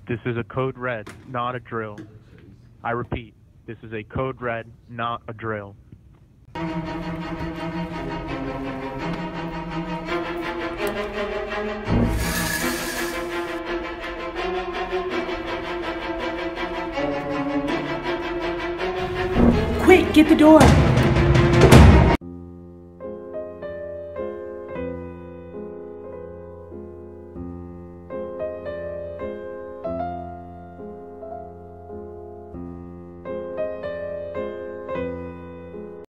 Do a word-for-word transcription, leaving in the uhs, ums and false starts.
This is a code red, not a drill. I repeat, this is a code red, not a drill. Quick, get the door!